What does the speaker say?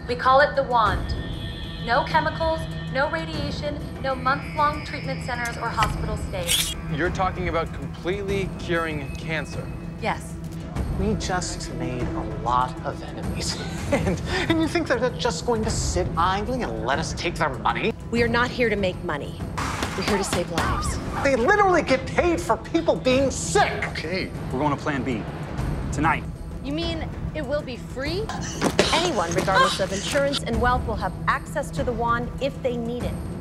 We call it the wand. No chemicals, no radiation, no month-long treatment centers or hospital stays. You're talking about completely curing cancer. Yes. We just made a lot of enemies. And you think they're just going to sit idly and let us take their money? We are not here to make money. We're here to save lives. They literally get paid for people being sick. Okay, we're going to Plan B. Tonight. You mean it will be free? Anyone, regardless of insurance and wealth, will have access to the wand if they need it.